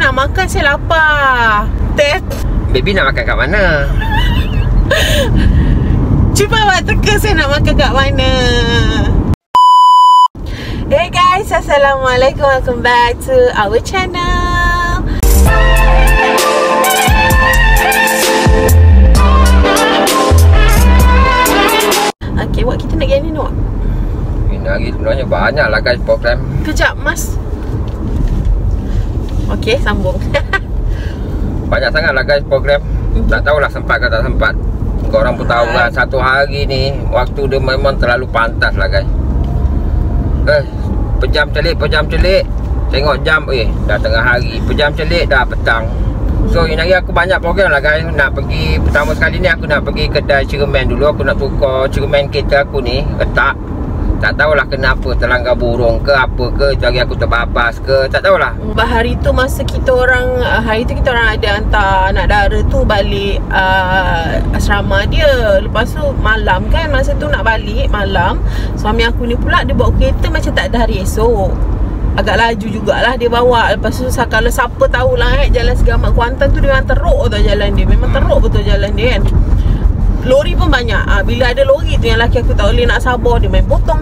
nak makan, saya lapar. Baby nak makan kat mana? Cuba awak teka saya nak makan kat mana. Hey guys, Assalamualaikum. Welcome back to our channel. Okay, buat kita nak pergi ni nak? Ini hari sebenarnya banyak lah guys program. Kejap mas. Okay, sambung. Banyak sangat lah guys program. Tak tahulah sempat ke tak sempat. Korang pun tahu kan satu hari ni waktu dia memang terlalu pantas lah guys. Pejam celik. Tengok jam, dah tengah hari. Pejam celik dah petang. So ini hari aku banyak program lah guys. Nak pergi, pertama sekali ni aku nak pergi kedai cermin dulu. Aku nak tukar cermin kereta aku ni, retak. Tak tahulah kenapa, terlanggar burung ke apa ke, jari aku terbabas ke, tak tahulah. Hari tu masa kita orang, hari tu kita orang ada hantar anak dara tu balik asrama dia. Lepas tu malam kan, masa tu nak balik malam, suami aku ni pula dia bawa kereta macam tak ada hari esok. Agak laju jugalah dia bawa. Lepas tu kalau siapa tahulah jalan Segamat Kuantan tu dia memang teruk tau jalan dia. Memang teruk betul jalan dia kan. Lori pun banyak. Bila ada lori tu yang laki aku tak boleh nak sabar. Dia main potong.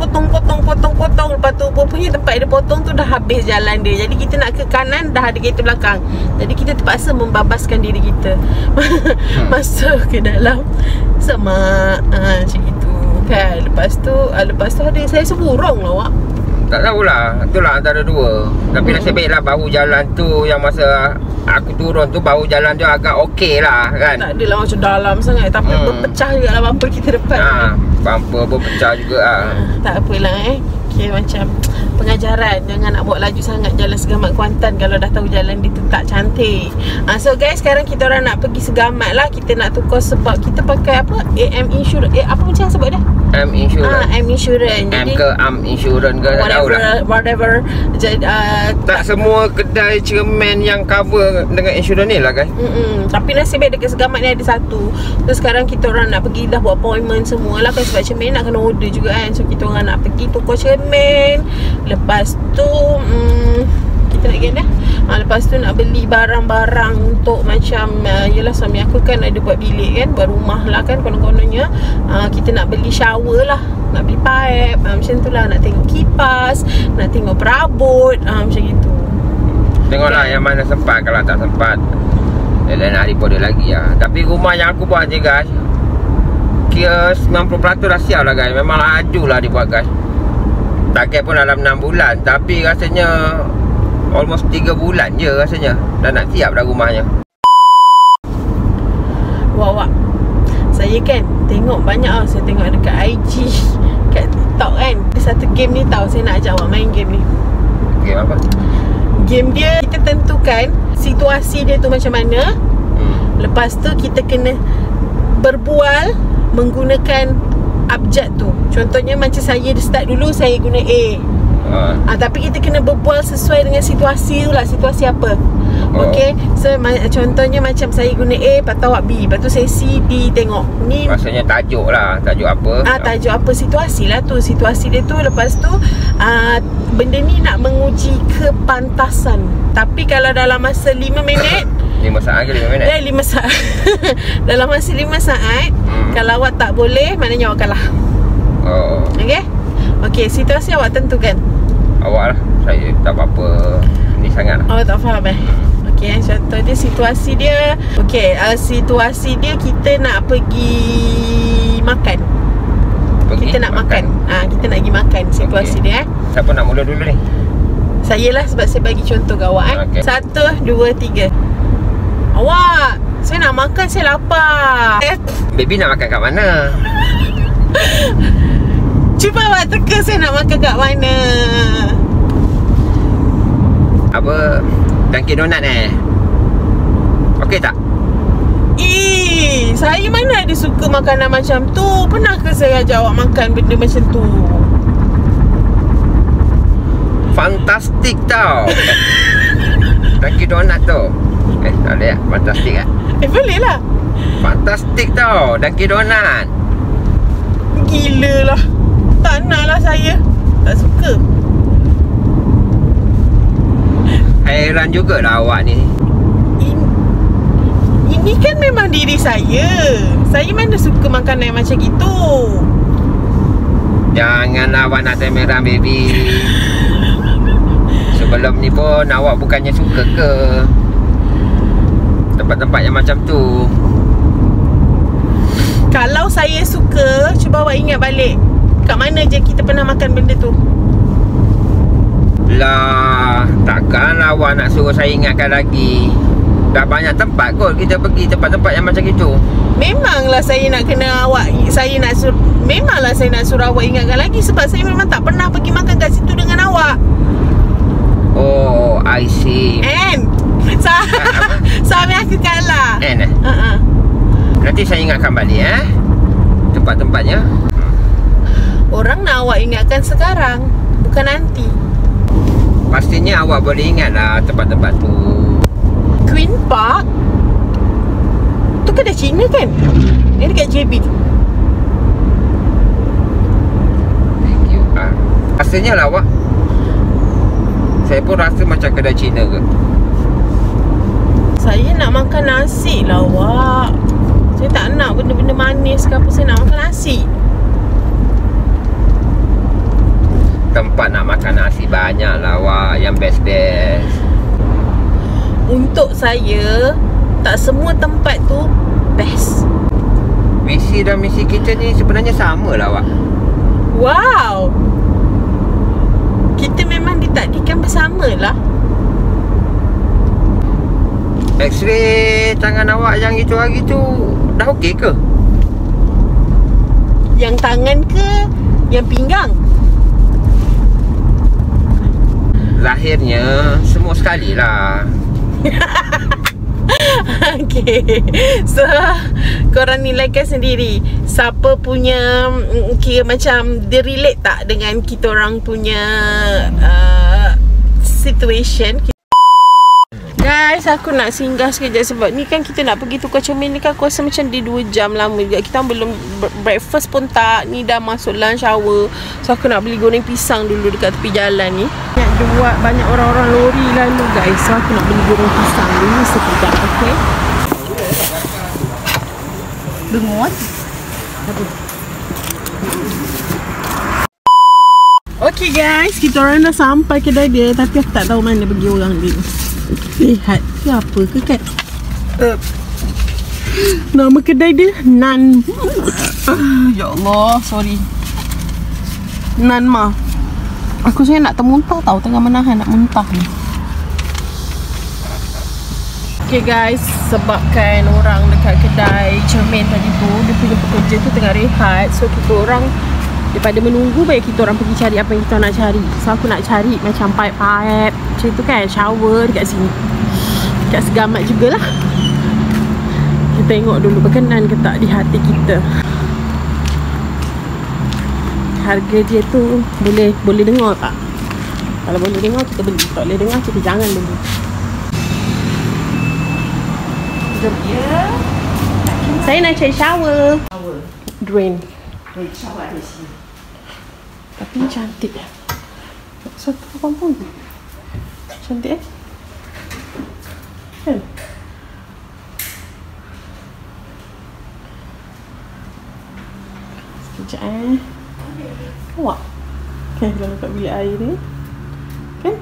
Lepas tu punya tempat dia potong tu dah habis jalan dia. Jadi kita nak ke kanan dah ada kereta belakang. Jadi kita terpaksa membabaskan diri kita masuk ke dalam semak macam itu kan. Lepas tu ada saya seburung lah awak. Tak tahulah, itulah antara dua. Tapi nasib baiklah bahu jalan tu yang masa aku turun tu bahu jalan tu agak okey lah kan. Tak adalah macam dalam sangat. Tapi berpecah juga lah bumper kita depan. Bumper pun pecah juga lah. Tak apalah okay, macam pengajaran. Jangan nak bawa laju sangat jalan Segamat Kuantan kalau dah tahu jalan dia tu tak cantik. So guys, sekarang kita orang nak pergi Segamat lah. Kita nak tukar sebab kita pakai apa? AM Insurance. Apa macam sebut dia? AM Insurance. AM Insurance. AM ke AM Insurance ke tak tahulah. Whatever. Tak semua kedai cermin yang cover dengan insurans ni lah guys. Tapi nasib baik dekat Segamat ni ada satu. Terus sekarang kita orang nak pergi dah buat appointment semua lah kan. Sebab cermin nak kena order juga kan. So kita orang nak pergi tukar cermin. Lepas tu kita nak pergi dah. Lepas tu nak beli barang-barang untuk macam yelah suami aku kan ada buat bilik kan, buat rumah lah kan konon-kononnya. Kita nak beli shower lah, nak beli pipe, macam tu lah. Nak tengok kipas, nak tengok perabot, macam gitu. Tengoklah yang mana sempat. Kalau tak sempat lain hari pun ada lagi lah. Tapi rumah yang aku buat je guys, kira 90% dah siap lah guys. Memang laju lah dibuat guys. Target pun dalam 6 bulan. Tapi rasanya almost 3 bulan je rasanya dah nak siap dah rumahnya. Wah, saya kan tengok banyak lah. Saya tengok dekat IG, kat TikTok kan. Ada satu game ni tau, saya nak ajak awak main game ni. Game apa? Game dia kita tentukan situasi dia tu macam mana. Lepas tu kita kena berbual menggunakan abjad tu. Contohnya macam saya start dulu, saya guna A. Tapi kita kena berbual sesuai dengan situasi tu lah. Situasi apa? Okay. So contohnya macam saya guna A, lepas tu awak B, lepas tu saya C, D. Tengok ni maksudnya tajuk lah. Tajuk apa? Tajuk apa, situasi lah tu. Situasi dia tu. Lepas tu benda ni nak menguji kepantasan. Tapi kalau dalam masa 5 minit 5 saat ke 5 minit? 5 saat. Dalam masa 5 saat kalau awak tak boleh, maknanya awak kalah. Okay, situasi awak tentukan. Awak lah, saya tak apa-apa ni sangat lah. Awak tak faham Okay, contoh dia situasi dia. Okay, situasi dia kita nak pergi makan. Kita nak makan. Kita nak pergi makan. Situasi dia Siapa nak mula dulu ni? Saya lah sebab saya bagi contoh ke awak 1, 2, 3. Awak, saya nak makan, saya lapar. Baby nak makan kat mana? Cuba awak teka saya nak makan kat mana. Apa? Dunkin Donut Okey tak? Saya mana ada suka makanan macam tu. Pernah ke saya ajak awak makan benda macam tu? Fantastik tau. Dunkin Donut tu. Tak boleh tak? Fantastik kan? Boleh lah. Fantastik tau Dunkin Donut. Gila lah. Tak nak lah saya. Tak suka. Hairan jugalah awak ni. Ini kan memang diri saya. Saya mana suka makanan macam gitu. Janganlah awak nak temerang, baby. Sebelum ni pun awak bukannya suka ke tempat-tempat yang macam tu? Kalau saya suka, cuba awak ingat balik, kat mana je kita pernah makan benda tu? Lah, takkan awak nak suruh saya ingatkan lagi. Dah banyak tempat kot kita pergi tempat-tempat yang macam itu. Memanglah saya nak kena awak, memanglah saya nak suruh awak ingatkan lagi. Sebab saya memang tak pernah pergi makan kat situ dengan awak. Oh, I see. And suami aku kalah. And nanti saya ingatkan balik tempat-tempatnya. Orang nak awak ingatkan sekarang, bukan nanti. Pastinya awak boleh ingat lah tempat-tempat tu. Queen Park tu kedai Cina kan? Dia dekat JB tu. Thank you. Pastinya lah awak. Saya pun rasa macam kedai Cina ke. Saya nak makan nasi lah awak. Saya tak nak benda-benda manis ke apa. Saya nak makan nasi. Tempat nak makan nasi banyak lah awak, yang best-best. Untuk saya, tak semua tempat tu best. Visi dan misi kita ni sebenarnya sama lah awak. Wow, kita memang ditakdirkan bersama lah. X-ray tangan awak yang itu hari tu dah okey ke? Yang tangan ke yang pinggang? Lahirnya semua sekali lah. Okay, so korang nilaikan sendiri siapa punya kira macam dia relate tak dengan kita orang punya situation. Guys, aku nak singgah sekejap sebab ni kan kita nak pergi tukar cermin ni kan. Aku rasa macam dia 2 jam lama juga. Kita belum breakfast pun tak. Ni dah masuk lunch hour. So aku nak beli goreng pisang dulu dekat tepi jalan ni. Banyak orang-orang lori lalu guys. So aku nak beli goreng pisang dulu sekejap. Okay, dengar. Okay guys, kita orang dah sampai kedai dia. Tapi aku tak tahu mana pergi orang dia. Lihat siapa ke kan? Nama kedai dia Nan. Ya Allah, sorry. Nan Ma. Aku saya nak termuntah tahu, tengah menahan nak muntah ni. Okay guys, sebabkan orang dekat kedai cermin tadi tu, dia punya pekerja tu tengah rehat. So kita orang daripada menunggu, baik kita orang pergi cari apa yang kita nak cari. So aku nak cari macam pipe-pipe macam tu kan, shower dekat sini, dekat Segamat jugalah. Kita tengok dulu berkenan ke tak di hati kita. Harga dia tu boleh dengar tak? Kalau boleh dengar kita beli, tak boleh dengar kita jangan beli. Jom ya. Saya nak cari shower. Drain shower ada sini. Tapi ni cantik ya. Satu kampung tu cantik kan? Sekejap awak kan kalau kat bilik air ni kan?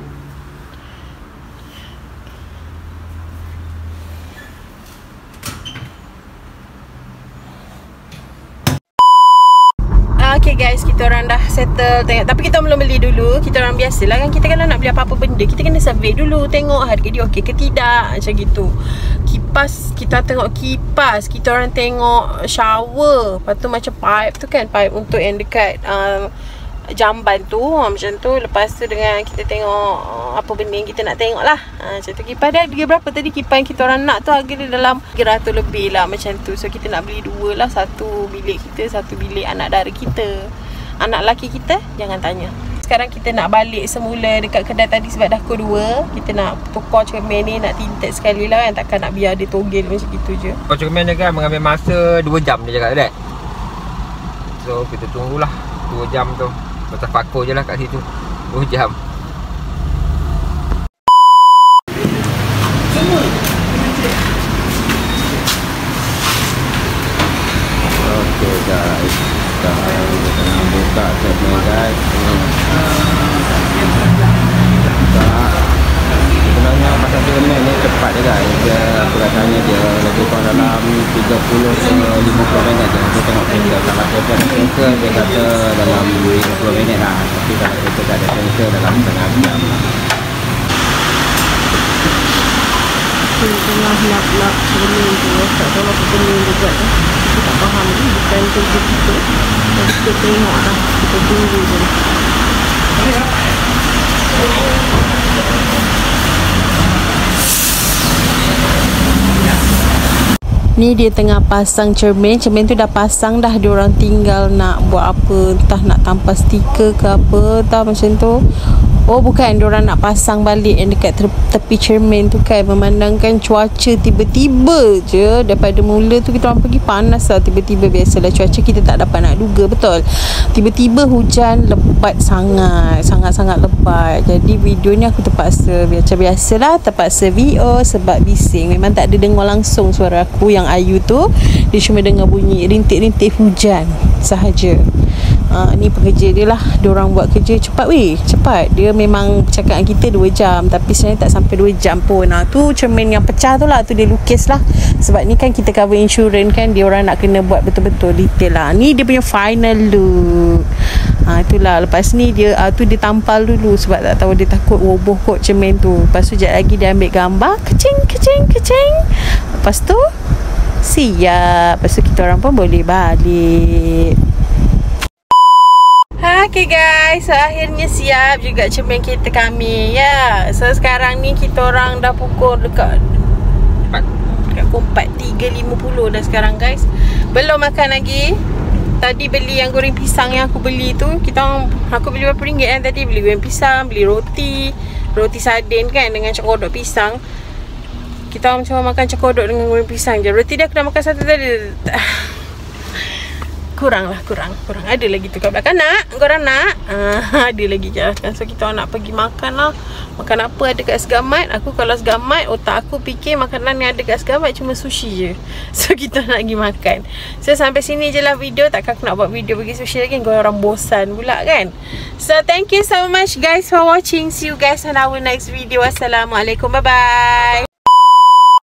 Okay guys, kita orang dah settle tengok. Tapi kita belum beli dulu. Kita orang biasalah kan, kita kalau nak beli apa-apa benda, kita kena survey dulu, tengok harga dia okey ke tidak, macam gitu. Kipas, kita tengok kipas. Kita orang tengok shower. Lepas tu macam pipe tu kan, pipe untuk yang dekat jamban tu, macam tu. Lepas tu dengan kita tengok apa benda yang kita nak tengok lah. Macam tu. Kipas dia harga berapa tadi? Kipas yang kita orang nak tu harga dia dalam 300 lebih lah macam tu. So kita nak beli 2 lah. Satu bilik kita, satu bilik anak dara kita. Anak lelaki kita jangan tanya. Sekarang kita nak balik semula dekat kedai tadi sebab dah pukul 2. Kita nak tukar cermin ni, nak tinted sekali lah kan. Takkan nak biar dia togel macam gitu je. Tukar cermin dia kan mengambil masa 2 jam dia cakap tak? So kita tunggulah 2 jam tu. Macam pakur je lah kat situ 2 jam. buka cermin guys. Sebenarnya pasang cermin ni cepat je guys. Dia aku rasanya dia lebih kurang dalam 30 ke 50 minit je. Dia tengok sensor. Kalau kereta ada sensor dia kata dalam 50 minit lah. Tapi kalau kereta tak ada sensor dalam setengah jam lah. Tengah nak cermin tu, tak tahu apa cermin dia buat tu. Kita tak faham ni, bukan kerja kita. Jadi kita tengok lah, kita tunggu je. Ni dia tengah pasang cermin. Cermin tu dah pasang dah, diorang tinggal nak buat apa, entah nak tampal stiker ke apa, entah macam tu. Oh bukan, diorang nak pasang balik yang dekat tepi cermin tu kan. Memandangkan cuaca tiba-tiba je, daripada mula tu kita orang pergi panas lah. Tiba-tiba biasalah cuaca kita tak dapat nak duga, betul. Tiba-tiba hujan lebat sangat-sangat lebat. Jadi video ni aku terpaksa, biasa-biasalah terpaksa VO sebab bising. Memang tak ada dengar langsung suara aku yang Ayu tu. Dia cuma dengar bunyi rintik-rintik hujan sahaja. Ni pekerja dia lah. Diorang buat kerja cepat weh, cepat. Dia memang cakap dengan kita 2 jam, tapi sebenarnya tak sampai 2 jam pun. Tu cermin yang pecah tu lah, tu dia lukis lah. Sebab ni kan kita cover insurans kan, diorang nak kena buat betul-betul detail lah. Ni dia punya final look. Itulah. Lepas ni dia tu dia tampal dulu sebab tak tahu, dia takut roboh kot cermin tu. Lepas tu sekejap lagi dia ambil gambar, kecing. Lepas tu siap. Lepas tu kita orang pun boleh balik. Okay guys, so akhirnya siap juga cermin kita kami. Ya, so sekarang ni kita orang dah pukul dekat 3.50 dah sekarang guys. Belum makan lagi. Tadi beli yang goreng pisang yang aku beli tu. Aku beli berapa ringgit kan tadi. Beli goreng pisang, beli roti sardin kan dengan cokodok pisang. Kita orang cuma makan cokodok dengan goreng pisang je. Roti dia aku dah makan satu tadi. Kurang. Ada lagi tu kat belakang. Korang nak? Ada lagi je. So kita orang nak pergi makan lah. Makan apa ada kat Segamat. Aku kalau Segamat, otak aku fikir makanan yang ada kat Segamat cuma sushi je. So kita nak pergi makan. So sampai sini je lah video. Takkan aku nak buat video pergi sushi lagi, korang bosan pula kan. So thank you so much guys for watching. See you guys on our next video. Assalamualaikum. Bye bye.